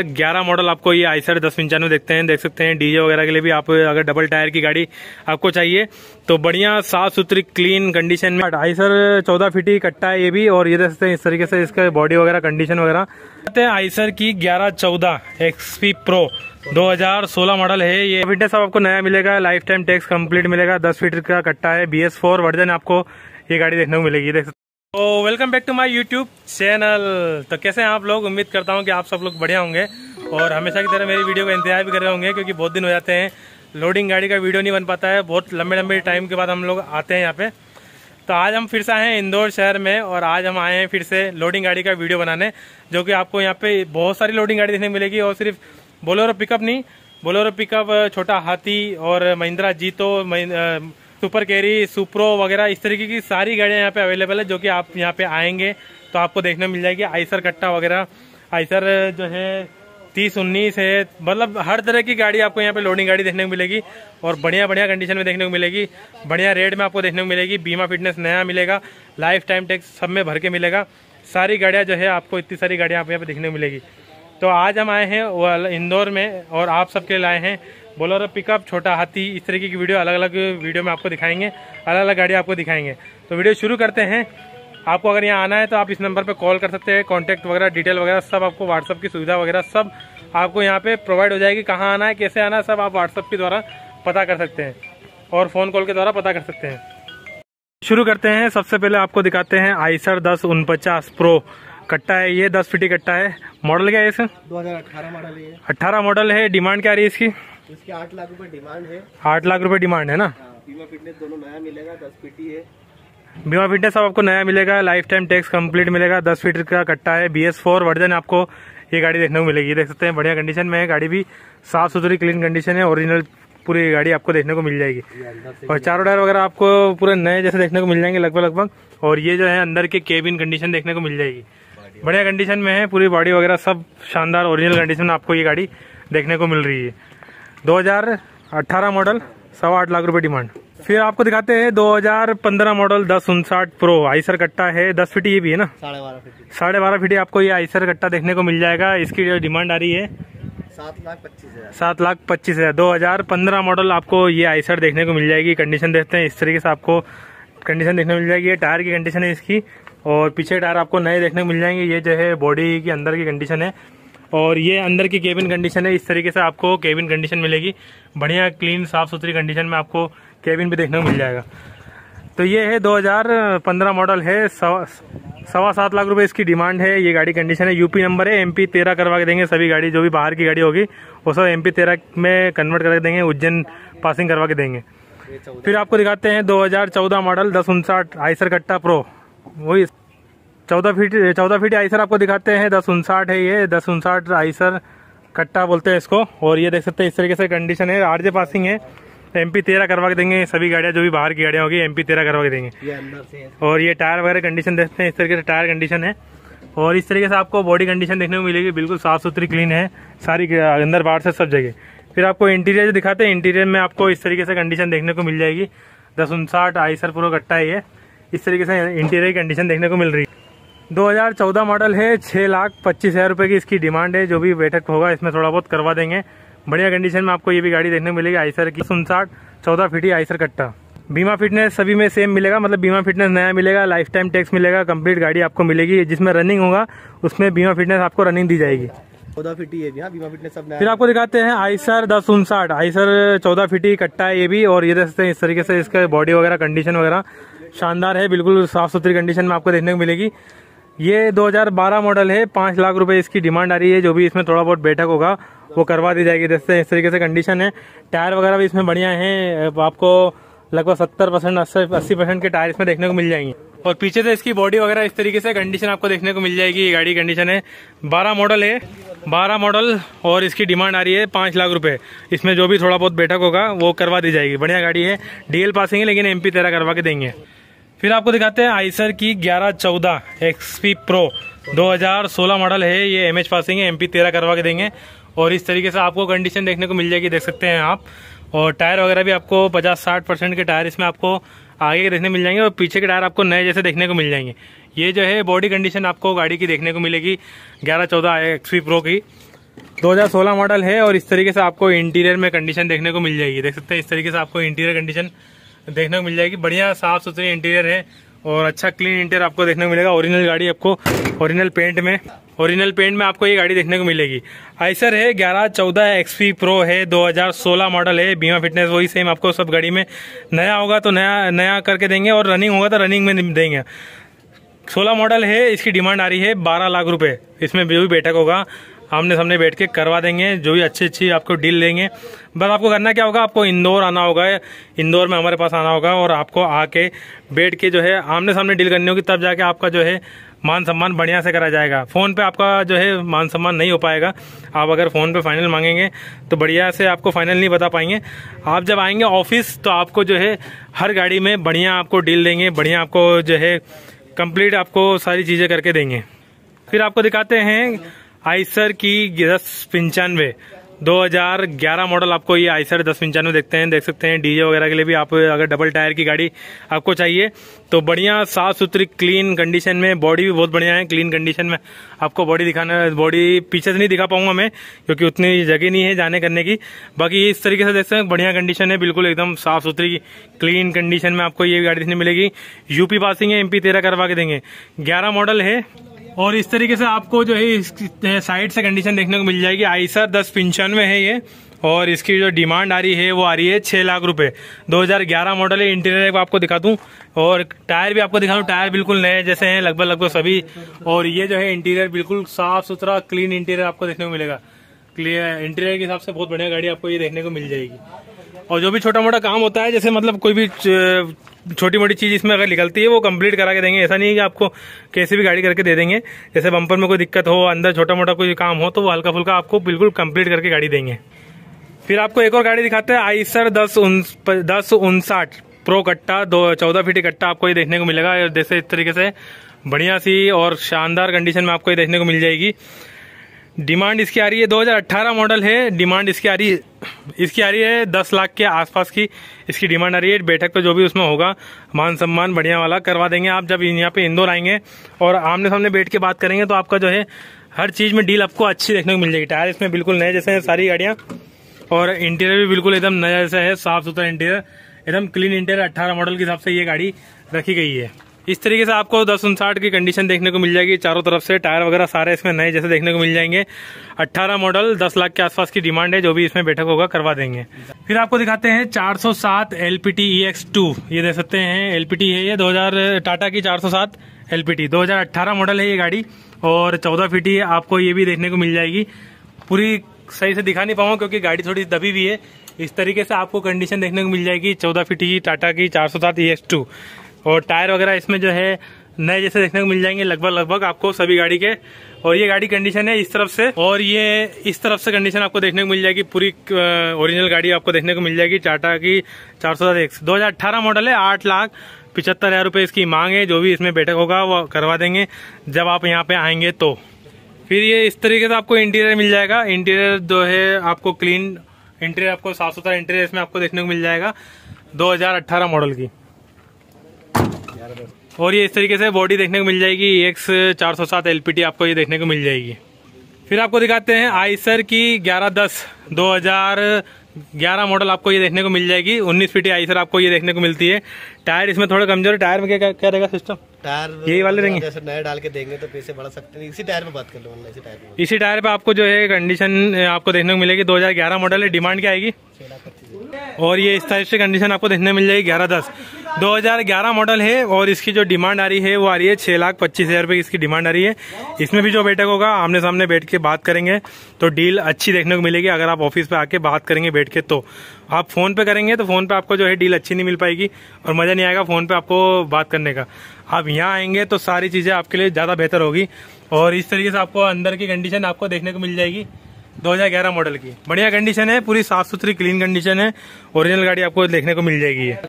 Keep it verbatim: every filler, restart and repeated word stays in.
ग्यारह मॉडल आपको ये आइसर दस पंचानवे देखते हैं, देख सकते हैं। डीजे वगैरह के लिए भी आप अगर डबल टायर की गाड़ी आपको चाहिए तो बढ़िया साफ सुथरी क्लीन कंडीशन में आइसर चौदह फीटी कट्टा है ये भी। और ये देख सकते हैं इस तरीके से इसका बॉडी वगैरह कंडीशन वगैरह। आइसर की ग्यारह चौदह एक्सपी प्रो दो हज़ार सोलह मॉडल है ये। फिटनेस सब आपको नया मिलेगा, लाइफ टाइम टैक्स कंप्लीट मिलेगा। दस फीट का कट्टा है, बी एस फोर वर्जन आपको ये गाड़ी देखने को मिलेगी। देख सकते तो welcome back to my YouTube channel. तो कैसे हैं आप लोग? उम्मीद करता हूं कि आप सब लोग बढ़िया होंगे और हमेशा की तरह मेरी वीडियो का इंतजार भी कर रहे होंगे, क्योंकि बहुत दिन हो जाते हैं लोडिंग गाड़ी का वीडियो नहीं बन पाता है। बहुत लंबे लंबे टाइम के बाद हम लोग आते हैं यहाँ पे। तो आज हम फिर से आए हैं इंदौर शहर में और आज हम आए हैं फिर से लोडिंग गाड़ी का वीडियो बनाने, जो कि आपको यहाँ पे बहुत सारी लोडिंग गाड़ी देखने मिलेगी। और सिर्फ बोलेरो पिकअप नहीं, बोलेरो पिकअप, छोटा हाथी और महिंद्रा जीतो, सुपर कैरी, सुप्रो वगैरह इस तरीके की सारी गाड़ियां यहाँ पे अवेलेबल है, जो कि आप यहाँ पे आएंगे तो आपको देखने मिल जाएगी। आइसर कट्टा वगैरह, आइसर जो है तीस उन्नीस है, मतलब हर तरह की गाड़ी आपको यहाँ पे लोडिंग गाड़ी देखने को मिलेगी और बढ़िया बढ़िया कंडीशन में देखने को मिलेगी, बढ़िया रेट में आपको देखने को मिलेगी। बीमा फिटनेस नया मिलेगा, लाइफ टाइम टैक्स सब में भर के मिलेगा। सारी गाड़ियाँ जो है आपको इतनी सारी गाड़ियाँ आप यहाँ पे देखने को मिलेगी। तो आज हम आए हैं इंदौर में और आप सबके लिए लाए हैं बोलेरो पिकअप, छोटा हाथी, इस तरीके की वीडियो अलग अलग वीडियो में आपको दिखाएंगे, अलग अलग गाड़ी आपको दिखाएंगे। तो वीडियो शुरू करते हैं। आपको अगर यहाँ आना है तो आप इस नंबर पे कॉल कर सकते हैं। कॉन्टैक्ट वगैरह डिटेल वगैरह सब आपको व्हाट्सअप की सुविधा वगैरह सब आपको यहाँ पे प्रोवाइड हो जाएगी। कहाँ आना है, कैसे आना है, सब आप व्हाट्सअप के द्वारा पता कर सकते हैं और फ़ोन कॉल के द्वारा पता कर सकते हैं। शुरू करते हैं। सबसे पहले आपको दिखाते हैं आइसर दस उनपचास प्रो कट्टा है ये, दस फीटी कट्टा है। मॉडल क्या है इसका? दो हज़ार अठारह मॉडल है। अठारह मॉडल है। डिमांड क्या रही है इसकी? इसकी आठ लाख रुपए डिमांड है। आठ लाख रुपए डिमांड है ना। बीमा फिटनेस दोनों नया मिलेगा, दस फीटी है। बीमा फिटनेस सब आपको नया मिलेगा, लाइफ टाइम टैक्स कंप्लीट मिलेगा। दस फीट का कट्टा है, बी एस फोर वर्जन आपको ये गाड़ी देखने को मिलेगी। देख सकते हैं बढ़िया कंडीशन में है, गाड़ी भी साफ सुथरी क्लीन कंडीशन है, ओरिजिनल पूरी गाड़ी आपको देखने को मिल जाएगी। और चारों टायर वगैरह आपको पूरे नए जैसे देखने को मिल जाएंगे लगभग लगभग। और ये जो है अंदर के केबिन कंडीशन देखने को मिल जाएगी, बढ़िया कंडीशन में है। पूरी बॉडी वगैरह सब शानदार ओरिजिनल कंडीशन में आपको ये गाड़ी देखने को मिल रही है। दो हज़ार अठारह मॉडल, सवा आठ लाख रुपए डिमांड। फिर आपको दिखाते हैं दो हज़ार पंद्रह मॉडल दस उनसाठ प्रो आइसर कट्टा है, दस फीटी ये भी है ना, साढ़े बारह फीटी साढ़े बारह फीटी आपको ये आइसर कट्टा देखने को मिल जाएगा। इसकी जो डिमांड आ रही है सात लाख पच्चीस हजार सात लाख पच्चीस हजार दो हज़ार पंद्रह मॉडल आपको ये आइसर देखने को मिल जाएगी। कंडीशन देखते हैं, इस तरीके से आपको कंडीशन देखने को मिल जाएगी। ये टायर की कंडीशन है इसकी और पीछे टायर आपको नए देखने को मिल जाएंगे। ये जो है बॉडी के अंदर की कंडीशन है और ये अंदर की केबिन कंडीशन है। इस तरीके से आपको केबिन कंडीशन मिलेगी, बढ़िया क्लीन साफ सुथरी कंडीशन में आपको केबिन भी देखने को मिल जाएगा। तो ये है दो हज़ार पंद्रह मॉडल है, सवा सवा सात लाख रुपए इसकी डिमांड है। ये गाड़ी कंडीशन है, यूपी नंबर है, एमपी तेरह करवा के देंगे। सभी गाड़ी जो भी बाहर की गाड़ी होगी वो सब एमपी तेरह में कन्वर्ट करके देंगे, उज्जैन पासिंग करवा के देंगे। फिर आपको दिखाते हैं दो हज़ार चौदह मॉडल दस उनसाठ आइसर कट्टा प्रो, वही चौदह फीट चौदह फीट आइसर आपको दिखाते हैं। दस उनसाठ है ये, दस उनसाठ आइसर कट्टा बोलते हैं इसको। और ये देख सकते हैं इस तरीके से कंडीशन है, आरजे पासिंग है, एमपी तेरह करवा के देंगे। सभी गाड़ियां जो भी बाहर की गाड़ियां होगी एमपी तेरह करवा के देंगे। ये अंदर से है। और ये टायर वगैरह कंडीशन देखते हैं, इस तरीके से टायर कंडीशन है और इस तरीके से आपको बॉडी कंडीशन देखने को मिलेगी, बिल्कुल साफ सुथरी क्लीन है सारी, अंदर बाहर से सब जगह। फिर आपको इंटीरियर जो दिखाते हैं, इंटीरियर में आपको इस तरीके से कंडीशन देखने को मिल जाएगी। दस उनसाठ आइसर प्रो कट्टा है ये, इस तरीके से इंटीरियर कंडीशन देखने को मिल रही है। दो हज़ार चौदह मॉडल है, छः लाख पच्चीस हज़ार रुपये की इसकी डिमांड है। जो भी बैठक होगा इसमें थोड़ा बहुत करवा देंगे, बढ़िया कंडीशन में आपको ये भी गाड़ी देखने को मिलेगी। आइसर की उनसाठ चौदह फीटी आइसर कट्टा, बीमा फिटनेस सभी में सेम मिलेगा, मतलब बीमा फिटनेस नया मिलेगा, लाइफ टाइम टैक्स मिलेगा, कंप्लीट गाड़ी आपको मिलेगी। जिसमें रनिंग होगा उसमें बीमा फिटनेस आपको रनिंग दी जाएगी। चौदह फीटी है, बीमा फिटनेस सब नया। फिर आपको दिखाते हैं आइसर दस उनसाठ आइसर चौदह फीटी कट्टा है ये भी। और ये देख सकते हैं इस तरीके से इसका बॉडी वगैरह कंडीशन वगैरह शानदार है, बिल्कुल साफ सुथरी कंडीशन में आपको देखने को मिलेगी। ये दो हज़ार बारह मॉडल है, पाँच लाख रुपए इसकी डिमांड आ रही है। जो भी इसमें थोड़ा बहुत बैठक होगा वो करवा दी जाएगी। जैसे इस तरीके से कंडीशन है, टायर वगैरह भी इसमें बढ़िया है, आपको लगभग सत्तर परसेंट अस्सी परसेंट के टायर इसमें देखने को मिल जाएंगे। और पीछे से इसकी बॉडी वगैरह इस तरीके से कंडीशन आपको देखने को मिल जाएगी। ये गाड़ी कंडीशन है, बारह मॉडल है, बारह मॉडल और इसकी डिमांड आ रही है पाँच लाख रुपए। इसमें जो भी थोड़ा बहुत बैठक होगा वो करवा दी जाएगी। बढ़िया गाड़ी है, डीएल पासिंग है, लेकिन एमपी तेरह करवा के देंगे। फिर आपको दिखाते हैं आइसर की ग्यारह चौदह एक्सपी प्रो दो हज़ार सोलह मॉडल है ये, एमएच पासिंग है, एमपी तेरह करवा के देंगे। और इस तरीके से आपको कंडीशन देखने को मिल जाएगी, देख सकते हैं आप। और टायर वगैरह भी आपको पचास साठ परसेंट के टायर इसमें आपको आगे के देखने मिल जाएंगे और पीछे के टायर आपको नए जैसे देखने को मिल जाएंगे। ये जो है बॉडी कंडीशन आपको गाड़ी की देखने को मिलेगी ग्यारह चौदह एक्सपी प्रो की। दो हज़ार सोलह मॉडल है और इस तरीके से आपको इंटीरियर में कंडीशन देखने को मिल जाएगी। देख सकते हैं इस तरीके से आपको इंटीरियर कंडीशन देखने को मिल जाएगी। बढ़िया साफ सुथरी इंटीरियर है और अच्छा क्लीन इंटीरियर आपको देखने को मिलेगा। ओरिजिनल गाड़ी आपको ओरिजिनल पेंट में ओरिजिनल पेंट में आपको ये गाड़ी देखने को मिलेगी। आइसर है ग्यारह चौदह एक्सपी प्रो है, दो हज़ार सोलह मॉडल है। बीमा फिटनेस वही सेम आपको सब गाड़ी में नया होगा तो नया नया करके देंगे और रनिंग होगा तो रनिंग में देंगे। सोलह मॉडल है, इसकी डिमांड आ रही है बारह लाख रुपए। इसमें जो भी बैठक होगा आमने सामने बैठ के करवा देंगे, जो भी अच्छी अच्छी आपको डील देंगे। बस आपको करना क्या होगा, आपको इंदौर आना होगा, इंदौर में हमारे पास आना होगा और आपको आके बैठ के जो है आमने सामने डील करनी होगी, तब जाके आपका जो है मान सम्मान बढ़िया से करा जाएगा। फ़ोन पे आपका जो है मान सम्मान नहीं हो पाएगा। आप अगर फ़ोन पे फाइनल मांगेंगे तो बढ़िया से आपको फाइनल नहीं बता पाएंगे। आप जब आएंगे ऑफिस तो आपको जो है हर गाड़ी में बढ़िया आपको डील देंगे, बढ़िया आपको जो है कंप्लीट आपको सारी चीज़ें करके देंगे। फिर आपको दिखाते हैं आइसर की दस पंचानवे दो हज़ार ग्यारह मॉडल। आपको ये आइसर दस पंचानवे देखते हैं देख सकते हैं। डीजे वगैरह के लिए भी आप अगर डबल टायर की गाड़ी आपको चाहिए तो बढ़िया साफ सुथरी क्लीन कंडीशन में, बॉडी भी बहुत बढ़िया है क्लीन कंडीशन में। आपको बॉडी दिखाना, बॉडी पीछे से नहीं दिखा पाऊंगा मैं क्योंकि उतनी जगह नहीं है जाने करने की। बाकी इस तरीके से देखते हैं बढ़िया कंडीशन है, बिल्कुल एकदम साफ सुथरी क्लीन कंडीशन में आपको ये गाड़ी देखने मिलेगी। यूपी पासिंग है, एमपी तेरह करवा के देंगे। ग्यारह मॉडल है और इस तरीके से आपको जो है साइड से कंडीशन देखने को मिल जाएगी। आइसर दस पंचानवे है ये और इसकी जो डिमांड आ रही है वो आ रही है छह लाख रुपए। दो हज़ार ग्यारह मॉडल है। इंटीरियर आपको दिखा दूं और टायर भी आपको दिखा दूं, टायर बिल्कुल नए जैसे हैं लगभग लगभग सभी। और ये जो है इंटीरियर बिल्कुल साफ सुथरा क्लीन इंटीरियर आपको देखने को मिलेगा। क्लियर इंटीरियर के हिसाब से बहुत बढ़िया गाड़ी आपको ये देखने को मिल जाएगी। और जो भी छोटा मोटा काम होता है, जैसे मतलब कोई भी छोटी मोटी चीज इसमें अगर निकलती है वो कंप्लीट करा के देंगे। ऐसा नहीं है कि आपको कैसी भी गाड़ी करके दे देंगे। जैसे बम्पर में कोई दिक्कत हो, अंदर छोटा मोटा कोई काम हो तो वो हल्का फुल्का आपको बिल्कुल कंप्लीट करके गाड़ी देंगे। फिर आपको एक और गाड़ी दिखाते हैं, आइसर दस दस उनसाठ प्रो कट्टा, दो चौदह फीट कट्टा आपको ये देखने को मिलेगा। जैसे इस तरीके से बढ़िया सी और शानदार कंडीशन में आपको ये देखने को मिल जाएगी। डिमांड इसकी आ रही है दो हज़ार अठारह मॉडल है। डिमांड इसकी आ रही है इसकी आ रही है दस लाख के आसपास की इसकी डिमांड आ रही है। बैठक पे जो भी उसमें होगा मान सम्मान बढ़िया वाला करवा देंगे। आप जब यहाँ पे इंदौर आएंगे और आमने सामने बैठ के बात करेंगे तो आपका जो है हर चीज में डील आपको अच्छी देखने को मिल जाएगी। टायर इसमें बिल्कुल नए जैसे हैं सारी गाड़ियाँ और इंटीरियर भी बिल्कुल एकदम नया जैसा है, साफ सुथरा इंटीरियर, एकदम क्लीन इंटीरियर। अट्ठारह मॉडल के हिसाब से ये गाड़ी रखी गई है। इस तरीके से आपको दस उनसाठ की कंडीशन देखने को मिल जाएगी चारों तरफ से। टायर वगैरह सारे इसमें नए जैसे देखने को मिल जाएंगे। अट्ठारह मॉडल दस लाख के आसपास की डिमांड है, जो भी इसमें बैठक होगा करवा देंगे। फिर आपको दिखाते हैं चार सौ सात एलपीटी ई एक्स टू। ये देख सकते हैं एलपीटी है ये दो हज़ार टाटा की चार सौ सात एलपीटी दो हज़ार अठारह मॉडल है ये गाड़ी और चौदह फीटी आपको ये भी देखने को मिल जाएगी। पूरी सही से दिखा नहीं पाऊंगा क्योंकि गाड़ी थोड़ी दबी हुई है। इस तरीके से आपको कंडीशन देखने को मिल जाएगी चौदह फीटी की टाटा की चार सौ सात ई एक्स टू और टायर वगैरह इसमें जो है नए जैसे देखने को मिल जाएंगे लगभग लगभग आपको सभी गाड़ी के। और ये गाड़ी कंडीशन है इस तरफ से और ये इस तरफ से कंडीशन आपको देखने को मिल जाएगी। पूरी ओरिजिनल गाड़ी आपको देखने को मिल जाएगी टाटा की चार सौ सात एक्स दो हजार अठारह मॉडल है। आठ लाख पिछहत्तर हजार रुपये इसकी मांग है। जो भी इसमें बैठक होगा वो करवा देंगे जब आप यहाँ पे आएंगे तो। फिर ये इस तरीके से आपको इंटीरियर मिल जाएगा। इंटीरियर जो है आपको क्लीन इंटीरियर, आपको साफ सुथरा इंटीरियर इसमें आपको देखने को मिल जाएगा दो हज़ार अठारह मॉडल की। और ये इस तरीके से बॉडी देखने को मिल जाएगी एक्स चार सौ सात एलपीटी आपको ये देखने को मिल जाएगी। फिर आपको दिखाते हैं आइसर की ग्यारह दस दो हज़ार ग्यारह मॉडल आपको ये देखने को मिल जाएगी। उन्नीस फीटी आइसर आपको ये देखने को मिलती है। टायर इसमें थोड़ा कमजोर है। टायर में क्या क्या रहेगा सिस्टम? टायर यही वाले रहेंगे, जैसे नए डाल के देंगे तो पैसे बढ़ा सकते हैं। इसी टायर पे बात कर लो, इसी टायर पे इसी टायर पे आपको जो है कंडीशन आपको देखने को मिलेगी। दो हज़ार ग्यारह मॉडल है। डिमांड क्या आएगी? और ये इस टाइप से कंडीशन आपको देखने मिल जाएगी। ग्यारह दस दो हज़ार ग्यारह मॉडल है और इसकी जो डिमांड आ रही है वो आ रही है छह लाख पच्चीस हजार रुपए इसकी डिमांड आ रही है। इसमें भी जो बैठक होगा आमने सामने बैठ के बात करेंगे तो डील अच्छी देखने को मिलेगी। अगर आप ऑफिस पे आके बात करेंगे बैठ के, तो आप फोन पे करेंगे तो फोन पे आपको जो है डील अच्छी नहीं मिल पाएगी और मजा नहीं आएगा फोन पे आपको बात करने का। आप यहाँ आएंगे तो सारी चीजें आपके लिए ज्यादा बेहतर होगी। और इस तरीके से आपको अंदर की कंडीशन आपको देखने को मिल जाएगी दो हज़ार ग्यारह मॉडल की। बढ़िया कंडीशन है, पूरी साफ सुथरी क्लीन कंडीशन है। ओरिजिनल गाड़ी आपको देखने को मिल जाएगी।